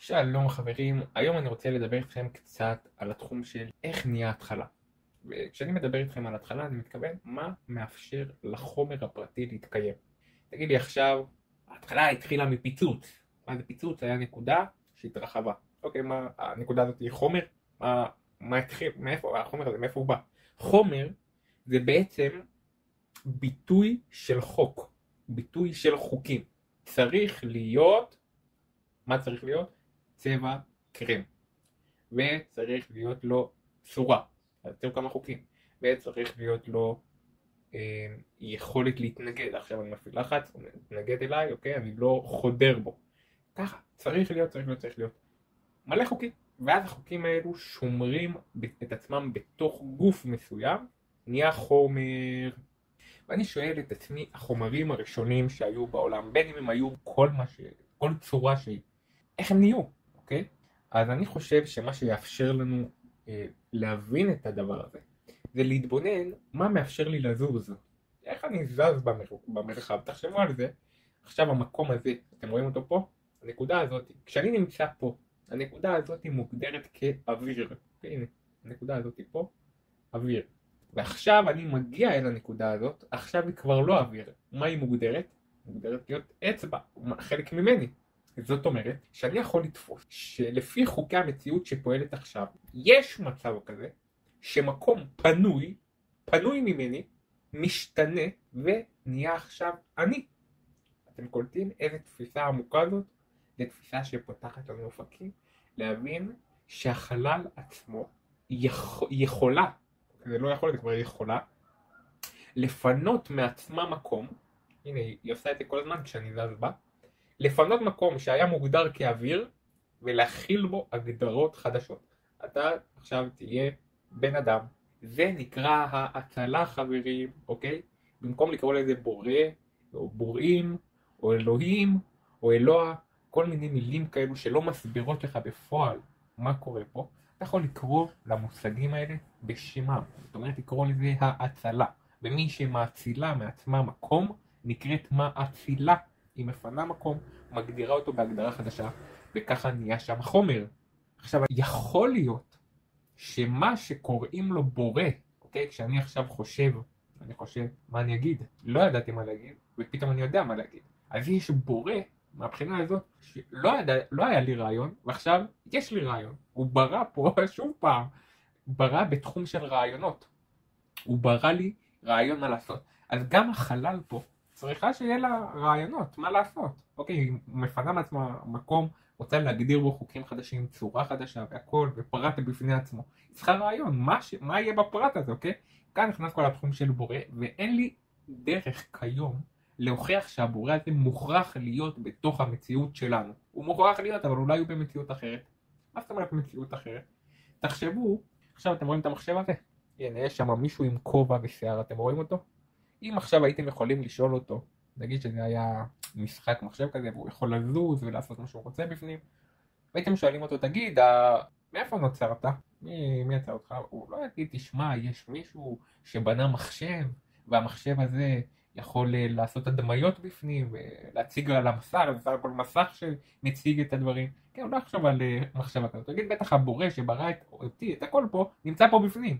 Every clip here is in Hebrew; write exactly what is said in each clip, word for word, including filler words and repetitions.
שלום חברים, היום אני רוצה לדבר איתכם קצת על התחום של איך נהיה התחלה. וכשאני מדבר איתכם על התחלה אני מתכוון מה מאפשר לחומר הפרטי להתקיים. תגיד לי עכשיו, ההתחלה התחילה מפיצוץ. מה זה פיצוץ? היה נקודה שהתרחבה. אוקיי, מה הנקודה הזאת היא חומר? מה, מה התחיל? מאיפה החומר הזה? מאיפה הוא בא? חומר זה בעצם ביטוי של חוק, ביטוי של חוקים. צריך להיות, מה צריך להיות? צבע קרם, וצריך להיות לו צורה, אז תראו כמה חוקים, וצריך להיות לו אה, יכולת להתנגד. עכשיו אני מפעיל לחץ, הוא מתנגד אליי, אוקיי, אני לא חודר בו, ככה צריך להיות, צריך להיות, צריך להיות מלא חוקים, ואז החוקים האלו שומרים את עצמם בתוך גוף מסוים, נהיה חומר. ואני שואל את עצמי, החומרים הראשונים שהיו בעולם, בין אם הם היו כל מה ש... כל צורה שהיא, איך הם נהיו, אוקיי? אז אני חושב שמה שיאפשר לנו אה, להבין את הדבר הזה, זה להתבונן מה מאפשר לי לזוז. איך אני זז במר... במרחב, תחשבו על זה. עכשיו המקום הזה, אתם רואים אותו פה? הנקודה הזאת, כשאני נמצא פה, הנקודה הזאת מוגדרת כאוויר. אוקיי, הנה, הנקודה הזאת פה, אוויר. ועכשיו אני מגיע אל הנקודה הזאת, עכשיו היא כבר לא אוויר. מה היא מוגדרת? מוגדרת להיות אצבע, חלק ממני. זאת אומרת שאני יכול לתפוס שלפי חוקי המציאות שפועלת עכשיו, יש מצב כזה שמקום פנוי, פנוי ממני, משתנה ונהיה עכשיו אני. אתם קולטים איזה תפיסה עמוקה זאת? זו תפיסה שפותחת לנו אופקים להבין שהחלל עצמו יכול, יכולה, זה לא יכול, זה כבר יכולה, לפנות מעצמה מקום. הנה, היא עושה את זה כל הזמן כשאני זז בה, לפנות מקום שהיה מוגדר כאוויר ולהכיל בו הגדרות חדשות. אתה עכשיו תהיה בן אדם, זה נקרא ההצלה חברים, אוקיי? במקום לקרוא לזה בורא או בוראים או אלוהים או אלוה, כל מיני מילים כאלו שלא מסבירות לך בפועל מה קורה פה, אתה יכול לקרוא למושגים האלה בשמם. זאת אומרת לקרוא לזה ההצלה, ומי שמאצילה מעצמה מקום נקראת מאצילה. היא מפנה מקום, מגדירה אותו בהגדרה חדשה, וככה נהיה שם חומר. עכשיו, יכול להיות שמה שקוראים לו בורא, אוקיי? כשאני עכשיו חושב, אני חושב, מה אני אגיד? לא ידעתי מה להגיד, ופתאום אני יודע מה להגיד. אז יש בורא, מהבחינה הזאת, שלא ידע, לא היה לי רעיון, ועכשיו יש לי רעיון. הוא ברא פה, שוב פעם, ברא בתחום של רעיונות. הוא ברא לי רעיון מה לעשות. אז גם החלל פה, צריכה שיהיה לה רעיונות, מה לעשות. אוקיי, היא מפנה מעצמה מקום, רוצה להגדיר בו חוקים חדשים, צורה חדשה והכל, ופרט בפני עצמו. היא צריכה רעיון, מה, ש... מה יהיה בפרט הזה, אוקיי? כאן נכנס כל התחום של בורא, ואין לי דרך כיום להוכיח שהבורא הזה מוכרח להיות בתוך המציאות שלנו. הוא מוכרח להיות, אבל אולי הוא במציאות אחרת. מה זאת אומרת במציאות אחרת? תחשבו, עכשיו אתם רואים את המחשב הזה? הנה, יש שם מישהו עם כובע ושיער, אתם רואים אותו? אם עכשיו הייתם יכולים לשאול אותו, נגיד שזה היה משחק מחשב כזה, והוא יכול לזוז ולעשות מה שהוא רוצה בפנים, והייתם שואלים אותו, תגיד, מאיפה נוצרת? מי, מי יצא אותך? הוא לא יגיד, תשמע, יש מישהו שבנה מחשב, והמחשב הזה יכול לעשות הדמיות בפנים, ולהציג על המסך, זה סך הכל מסך שמציג את הדברים. כן, הוא לא יחשוב על מחשבה כזאת. תגיד, בטח הבורא שברא את אותי, את הכל פה, נמצא פה בפנים.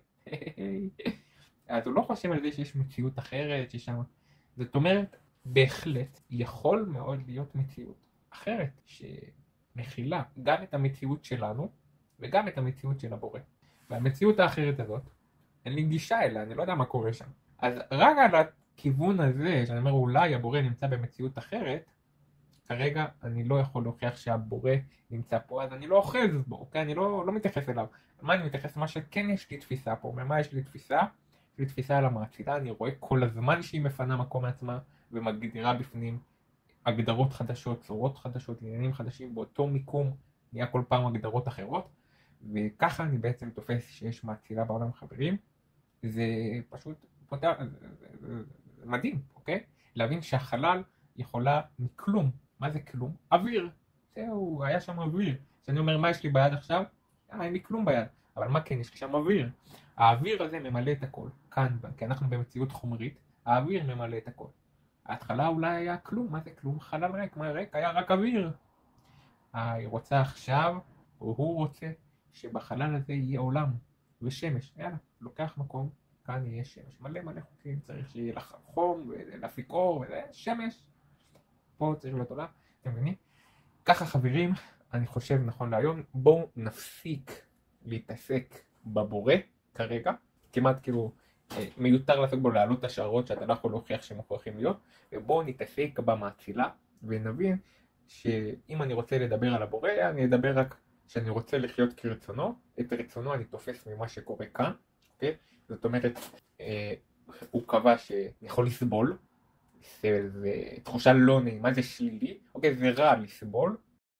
אז הוא לא חושב על זה שיש מציאות אחרת, ששם... זאת אומרת, בהחלט יכול מאוד להיות מציאות אחרת, שמכילה גם את המציאות שלנו, וגם את המציאות של הבורא. והמציאות האחרת הזאת, אין לי גישה אליה, אני לא יודע מה קורה שם. אז רק על הכיוון הזה, שאני אומר אולי הבורא נמצא במציאות אחרת, כרגע אני לא יכול להוכיח שהבורא נמצא פה, אז אני לא אוחז בו, אוקיי? אני לא, לא מתייחס אליו. מה אני מתייחס? מה שכן יש לי תפיסה פה, מה יש לי תפיסה? יש לי תפיסה על המאצילה, אני רואה כל הזמן שהיא מפנה מקום מעצמה, ומגדירה בפנים הגדרות חדשות, צורות חדשות, עניינים חדשים, באותו מיקום נהיה כל פעם הגדרות אחרות, וככה אני בעצם תופס שיש מאצילה בעולם חברים. זה פשוט פותר, זה, זה, זה מדהים, אוקיי? להבין שהחלל יכולה מכלום. מה זה כלום? אוויר. זהו, היה שם אוויר. כשאני אומר מה יש לי ביד עכשיו? אה, אין לי כלום ביד. אבל מה כן? יש לי שם אוויר. האוויר הזה ממלא את הכל. כאן, כי אנחנו במציאות חומרית, האוויר ממלא את הכל. ההתחלה אולי היה כלום. מה זה כלום? חלל ריק. מה ריק? היה רק אוויר. היא רוצה עכשיו, או הוא רוצה, שבחלל הזה יהיה עולם ושמש. יאללה, לוקח מקום, כאן יהיה שמש. מלא מלא חוקים, צריך שיהיה לך חום, ולהפיק אור, וזה, שמש. פה צריך להיות עולם, אתם מבינים? ככה חברים, אני חושב נכון להיום, בואו נפסיק להתעסק בבורא כרגע, כמעט כאילו מיותר לעסוק בו להעלות את השערות שאתה לא יכול להוכיח שהם מוכרחים להיות, ובואו נתעסק במאצילה ונבין שאם אני רוצה לדבר על הבורא, אני אדבר רק שאני רוצה לחיות כרצונו, את רצונו אני תופס ממה שקורה כאן, אוקיי? זאת אומרת, אה, הוא קבע שאני יכול לסבול, זה, זה תחושה לא נעימה, זה שלילי, אוקיי? זה רע לסבול,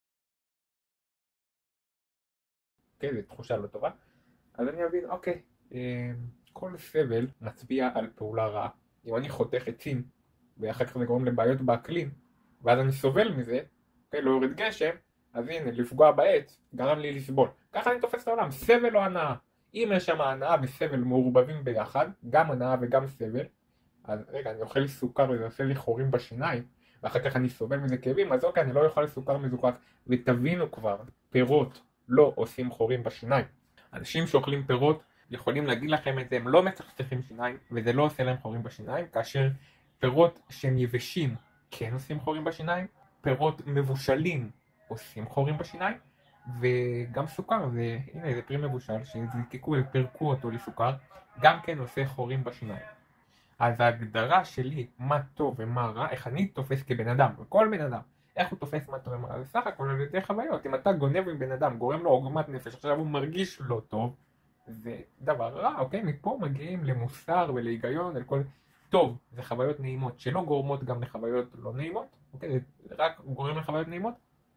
אוקיי? זה תחושה לא טובה, אז אני אבין, אוקיי, אה, כל סבל מצביע על פעולה רעה. אם אני חותך עצים ואחר כך זה גורם לבעיות באקלים ואז אני סובל מזה, אוקיי, לא יורד גשם, אז הנה, לפגוע בעץ גרם לי לסבול. ככה אני תופס את העולם, סבל או הנאה. אם יש שם הנאה וסבל מעורבבים ביחד, גם הנאה וגם סבל, אז רגע, אני אוכל סוכר וזה עושה לי חורים בשיניים ואחר כך אני סובל מזה כאבים, אז אוקיי, אני לא אוכל סוכר מזוקק. ותבינו כבר, פירות לא עושים חורים בשיניים. אנשים שאוכלים פירות יכולים להגיד לכם את זה, הם לא מצחצחים שיניים וזה לא עושה להם חורים בשיניים, כאשר פירות שהם יבשים כן עושים חורים בשיניים, פירות מבושלים עושים חורים בשיניים, וגם סוכר, זה, הנה זה פרי מבושל שזיקקו ופרקו אותו לסוכר, גם כן עושה חורים בשיניים. אז ההגדרה שלי מה טוב ומה רע, איך אני תופס כבן אדם, וכל בן אדם, איך הוא תופס מה טוב ומה רע, זה סך הכל על ידי חוויות. אם אתה גונב עם בן אדם, גורם לו עוגמת נפש, עכשיו הוא מרגיש לא טוב, זה דבר רע, אוקיי? מפה מגיעים למוסר ולהיגיון, לכל... טוב, זה חוויות נעימות שלא גורמות גם לחוויות לא נעימות, אוקיי? זה רק גורם לחוויות נעימות,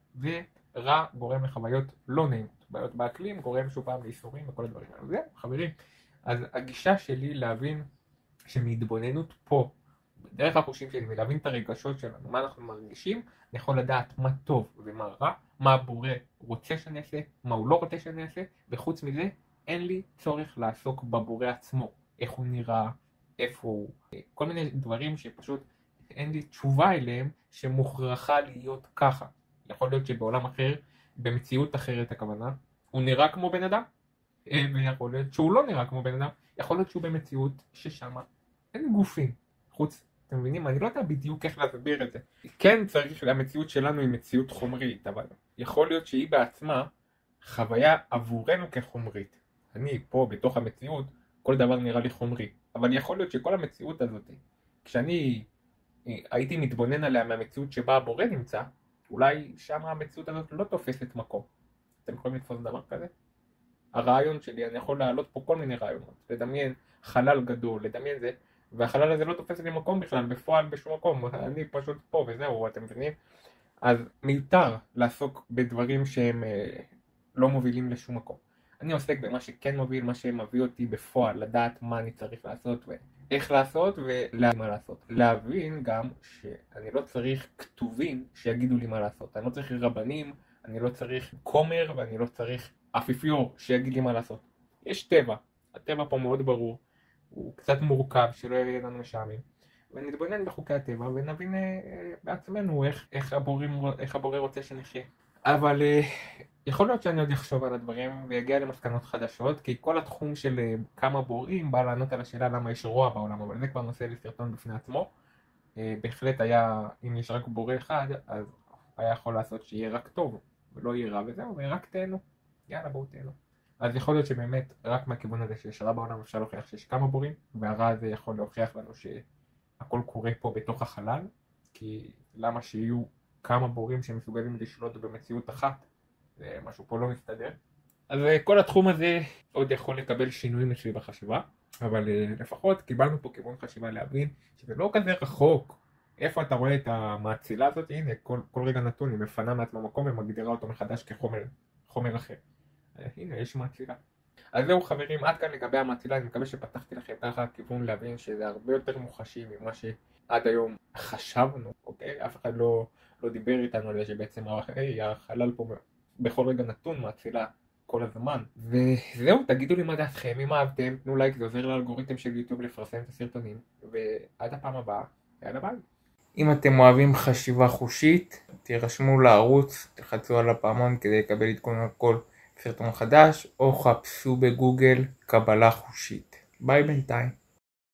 ורע גורם לחוויות לא נעימות. בעיות באקלים גורם שוב פעם לאיסורים וכל הדברים האלה. זה, חברים. אז הגישה שלי להבין שמהתבוננות פה, דרך החושים שלי, ולהבין את הרגשות שלנו, מה אנחנו מרגישים, אני יכול לדעת מה טוב ומה רע, מה הבורא רוצה שאני אעשה, מה הוא לא רוצה שאני אעשה, וחוץ מזה, אין לי צורך לעסוק בבורא עצמו, איך הוא נראה, איפה הוא, כל מיני דברים שפשוט אין לי תשובה אליהם שמוכרחה להיות ככה. יכול להיות שבעולם אחר, במציאות אחרת הכוונה, הוא נראה כמו בן אדם, ויכול להיות שהוא לא נראה כמו בן אדם, יכול להיות שהוא במציאות ששם אין גופים, חוץ, אתם מבינים? אני לא יודע בדיוק איך להסביר את זה. כן צריך, המציאות שלנו היא מציאות חומרית, אבל יכול להיות שהיא בעצמה חוויה עבורנו כחומרית. אני פה בתוך המציאות, כל דבר נראה לי חומרי. אבל יכול להיות שכל המציאות הזאת, כשאני הייתי מתבונן עליה מהמציאות שבה הבורא נמצא, אולי שם המציאות הזאת לא תופסת מקום. אתם יכולים לתפוס דבר כזה? הרעיון שלי, אני יכול להעלות פה כל מיני רעיונות. לדמיין חלל גדול, לדמיין זה, והחלל הזה לא תופס לי מקום בכלל, בפועל בשום מקום. אני פשוט פה וזהו, אתם מבינים? אז מיותר לעסוק בדברים שהם אה, לא מובילים לשום מקום. אני עוסק במה שכן מוביל, מה שמביא אותי בפועל, לדעת מה אני צריך לעשות ואיך לעשות ולמה מה לעשות. להבין גם שאני לא צריך כתובים שיגידו לי מה לעשות. אני לא צריך רבנים, אני לא צריך כומר ואני לא צריך אפיפיור שיגיד לי מה לעשות. יש טבע, הטבע פה מאוד ברור, הוא קצת מורכב שלא יהיה לנו משעמם. ונתבונן בחוקי הטבע ונבין אה, בעצמנו איך, איך, הבורים, איך הבורא רוצה שנחיה. אבל אה, יכול להיות שאני עוד אחשוב על הדברים ויגיע למסקנות חדשות, כי כל התחום של אה, כמה בורים בא לענות על השאלה למה יש רוע בעולם, אבל זה כבר נושא לסרטון בפני עצמו. אה, בהחלט היה, אם יש רק בורא אחד, אז היה יכול לעשות שיהיה רק טוב, ולא יהיה רע וזהו, ורק תהנו. יאללה בואו תהנו. אז יכול להיות שבאמת רק מהכיוון הזה שיש רע בעולם אפשר להוכיח שיש כמה בורים, והרע הזה יכול להוכיח לנו שהכל קורה פה בתוך החלל, כי למה שיהיו כמה בורים שמסוגלים לשלוט במציאות אחת, משהו פה לא מסתדר. אז כל התחום הזה עוד יכול לקבל שינויים אצלי בחשיבה, אבל לפחות קיבלנו פה כיוון חשיבה להבין שזה לא כזה רחוק. איפה אתה רואה את המאצילה הזאת? הנה, כל, כל רגע נתון היא מפנה מעצמה מקום ומגדירה אותו מחדש כחומר חומר אחר. הנה, יש מאצילה. אז זהו חברים, עד כאן לגבי המאצילה, אני מקווה שפתחתי לכם ככה כיוון להבין שזה הרבה יותר מוחשי ממה שעד היום חשבנו, אוקיי? אף אחד לא, לא דיבר איתנו על זה שבעצם היי, החלל פה בכל רגע נתון מאצילה כל הזמן. וזהו, תגידו לי מה דעתכם, אם אהבתם, תנו לייק, זה עוזר לאלגוריתם של יוטיוב לפרסם את הסרטונים, ועד הפעם הבאה, יאללה ביי. אם אתם אוהבים חשיבה חושית, תירשמו לערוץ, תחצו על הפעמון כדי לקבל עדכון על כל סרטון חדש, או חפשו בגוגל קבלה חושית. ביי בינתיים.